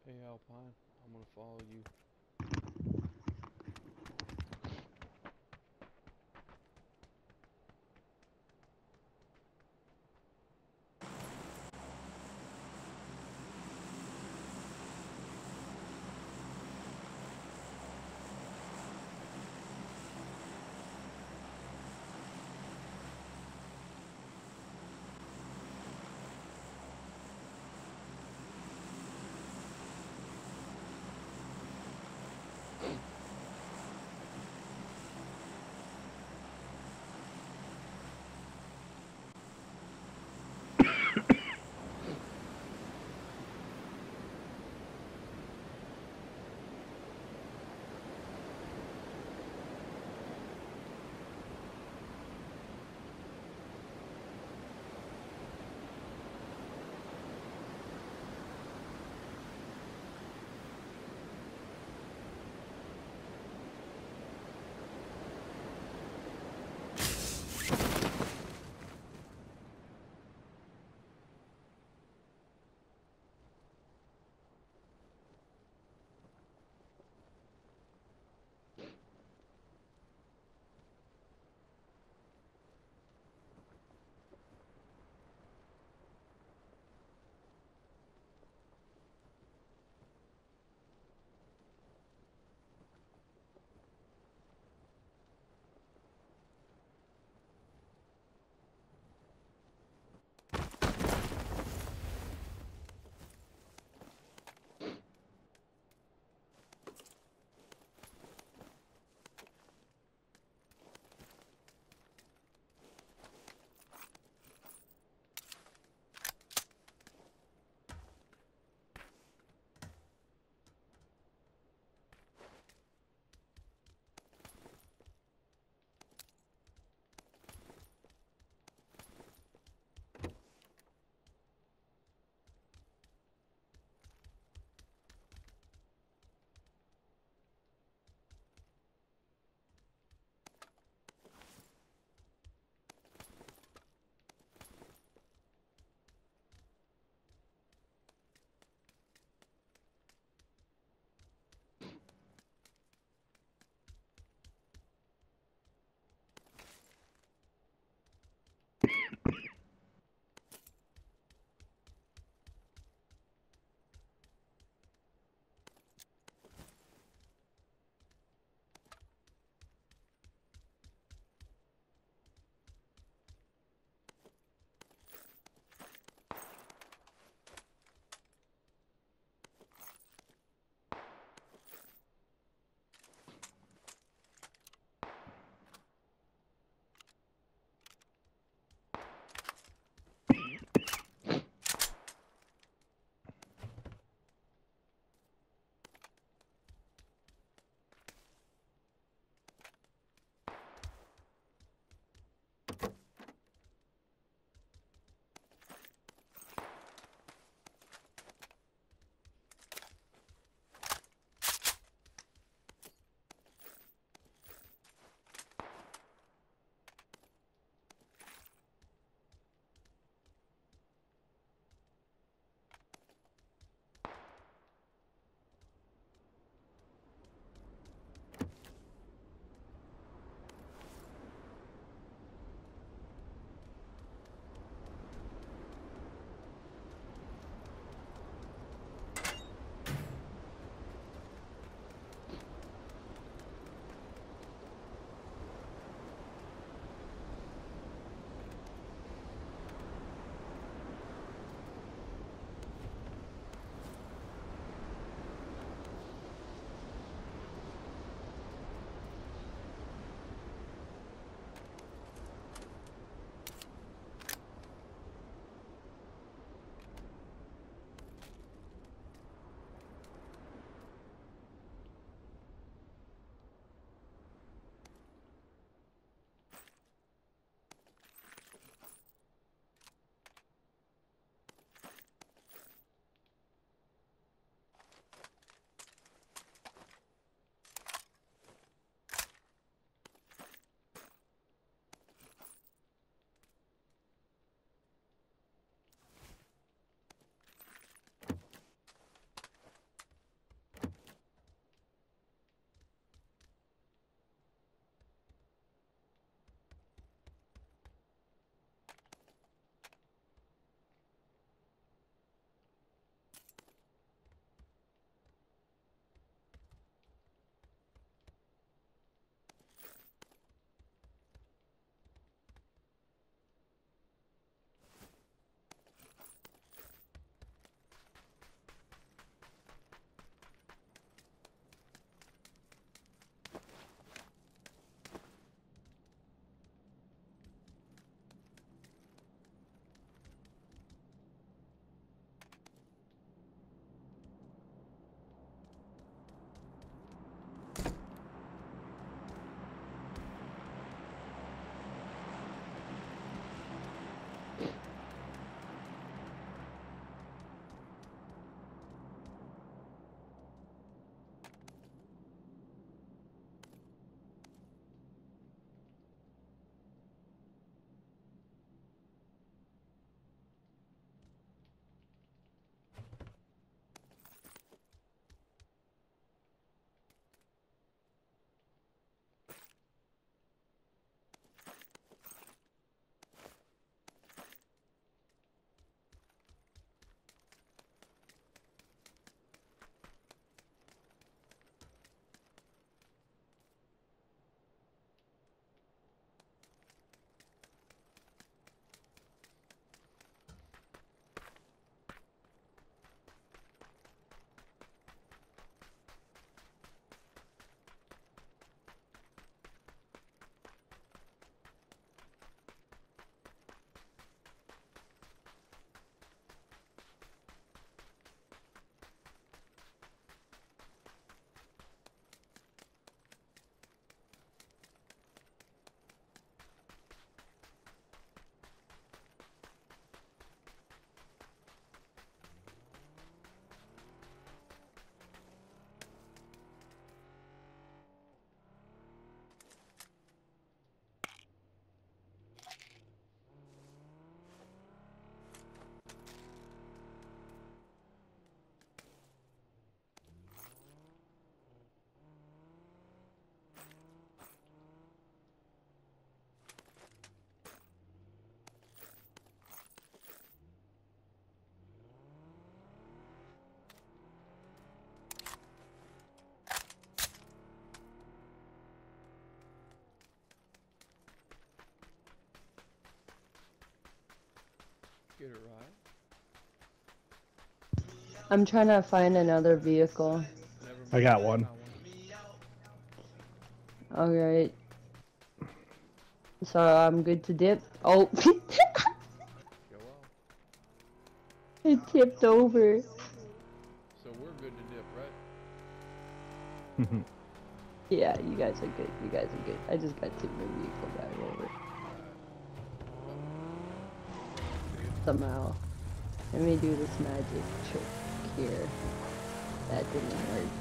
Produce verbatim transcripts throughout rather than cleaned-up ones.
Hey Alpine, I'm gonna follow you. Get it right. I'm trying to find another vehicle. Never I mind, got one. Alright. So I'm good to dip. Oh, Go off. it tipped over. So we're good to dip, right? Yeah, you guys are good. You guys are good. I just got tipped my vehicle back over. Somehow. Let me do this magic trick here. That didn't work.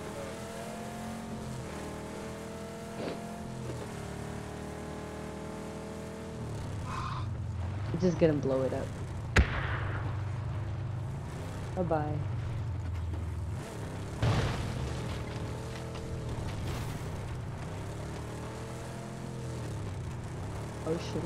I'm just gonna blow it up. Bye-bye. Oh shit.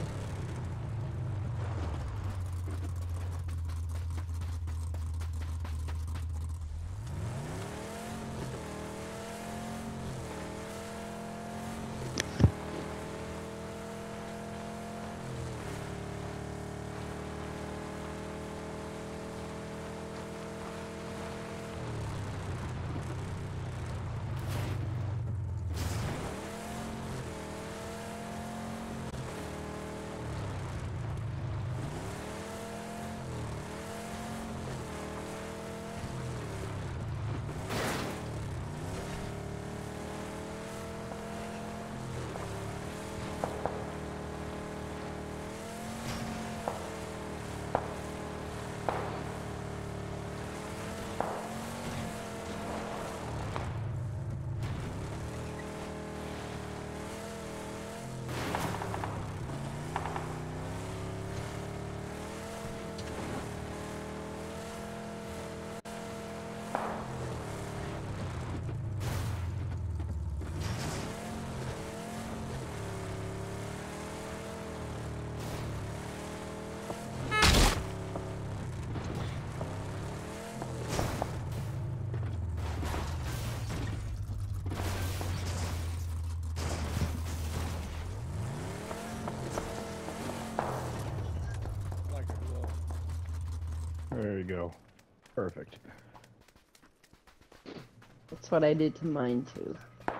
Like a glove. There you go. Perfect. That's what I did to mine too.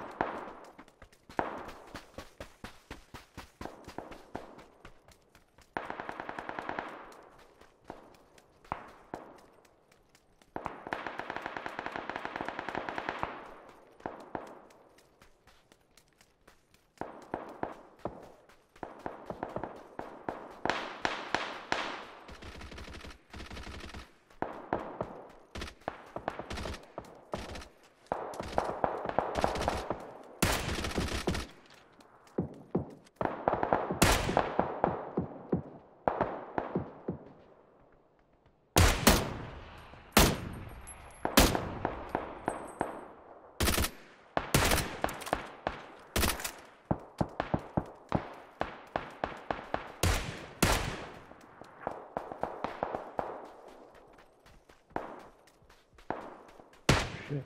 Shit.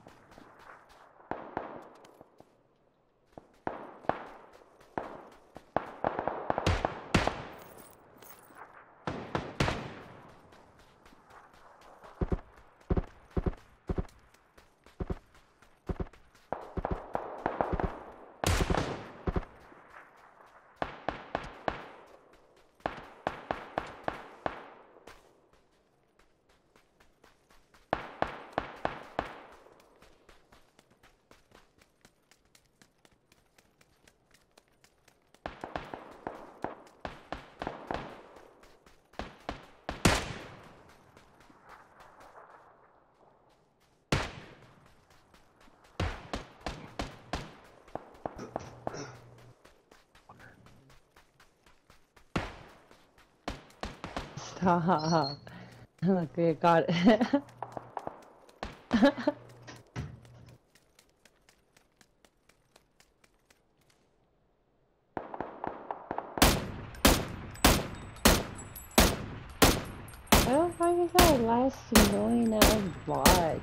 Stop. Look, I got it. I don't find that last annoying ass bot.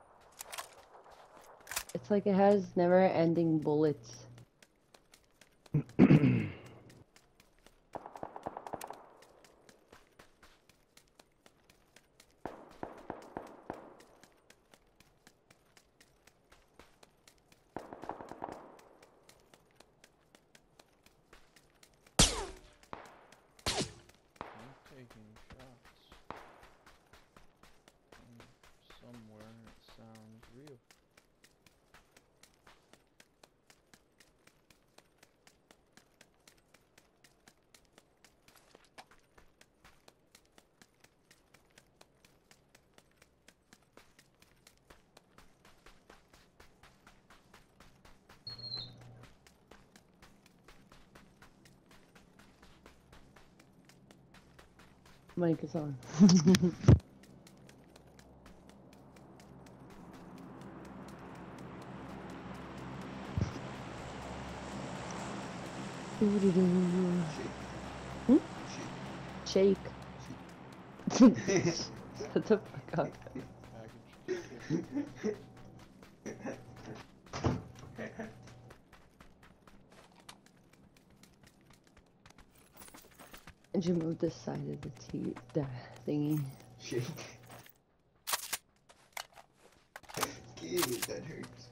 It's like it has never ending bullets. I'm taking shots from somewhere and it sounds real. Mic is on. Hmm? Shake. Shut the fuck up. Package. And you move this side of the t the thingy. Shake. Gee, that hurts.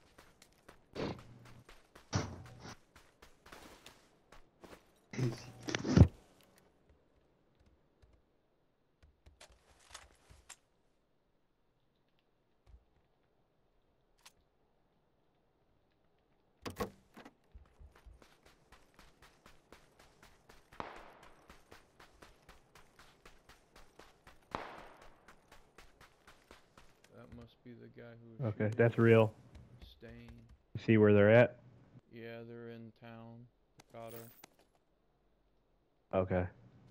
That must be the guy who was Okay, shooting that's real. Stain. You see where they're at? Yeah, they're in town. Picado. Okay.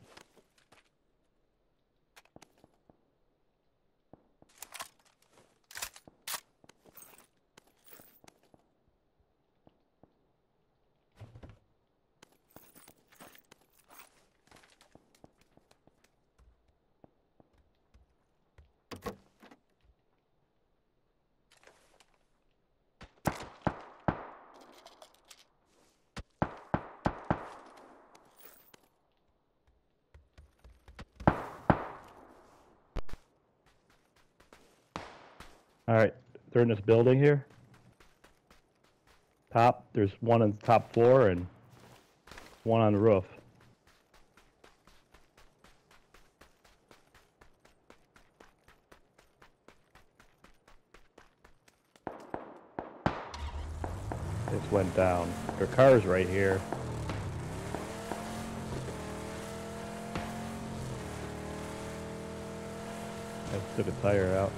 All right, they're in this building here. Top, there's one on the top floor and one on the roof. This went down. Their car's right here. I took a tire out.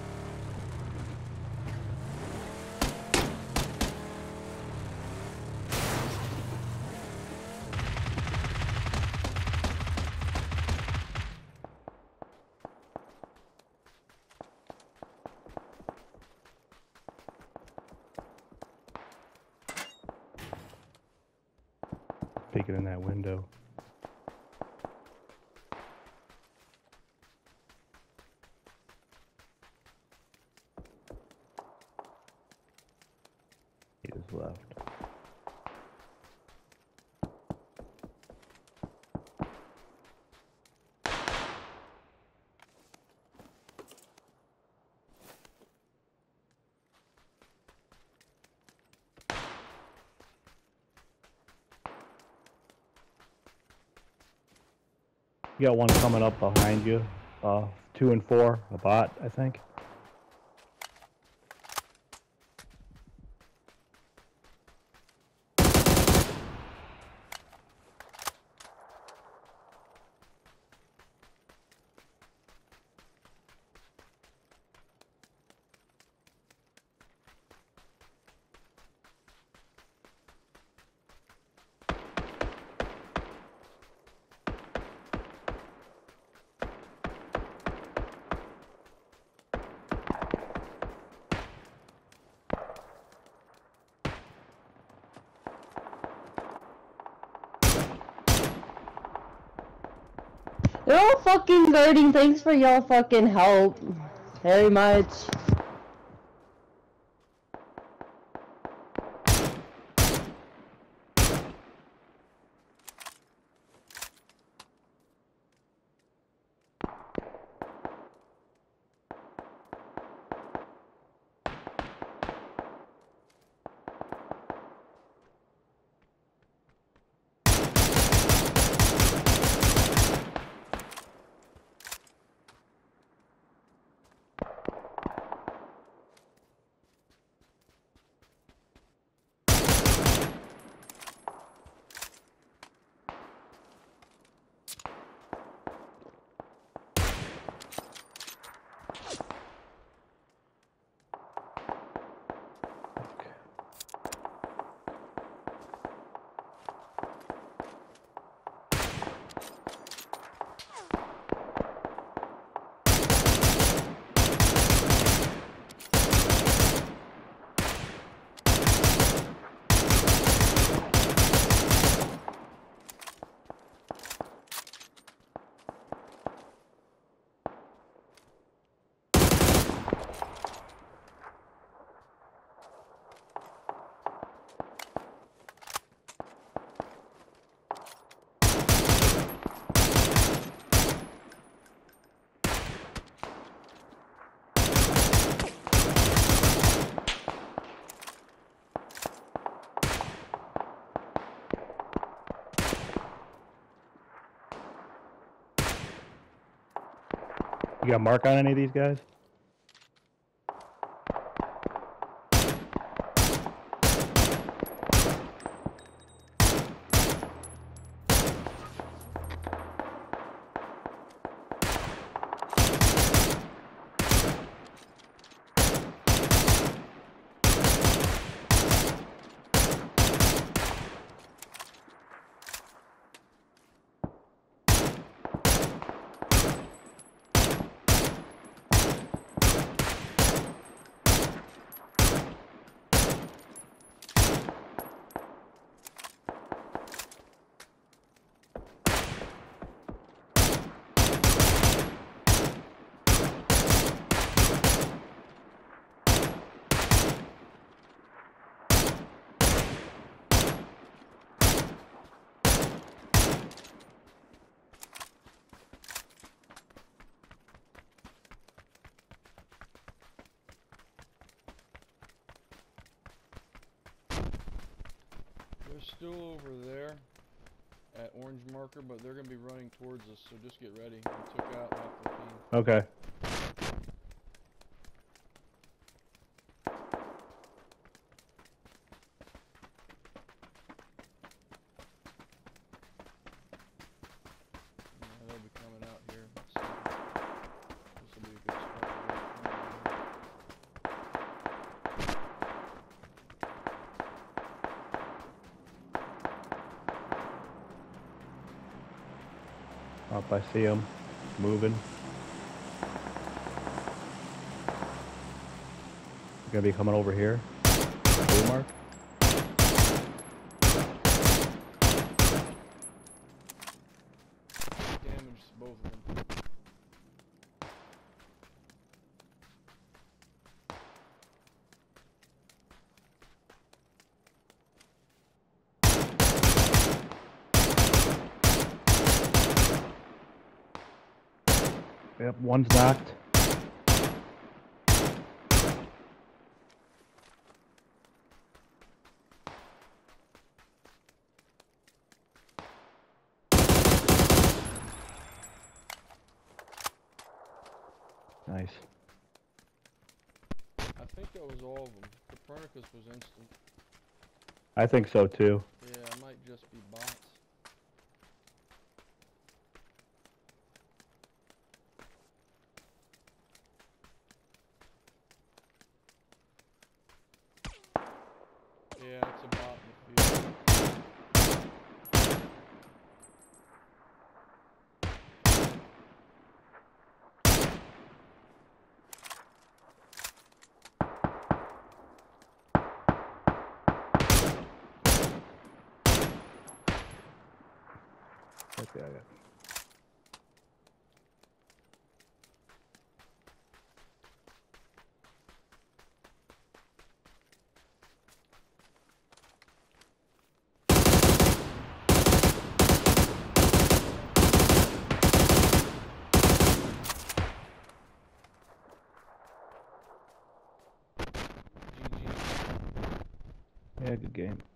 Peeking in that window. He is left. You got one coming up behind you. Uh, two and four, a bot, I think. They're all fucking guarding. Thanks for y'all fucking help. Very much. You got a mark on any of these guys? They're still over there at orange marker, but they're gonna be running towards us, so just get ready. We took out half the team. Okay. Yeah, they'll be coming out here. Let's see. This will be a good spot to wait for them. Up, I see them moving. They're gonna be coming over here. Blue mark. Damaged both of them. Yep, one's knocked. Nice. I think that was all of them. Copernicus was instant. I think so too. Yeah, it might just be bots. Yeah, it's a bot in the field. Okay, I got it. G G. Yeah, good game.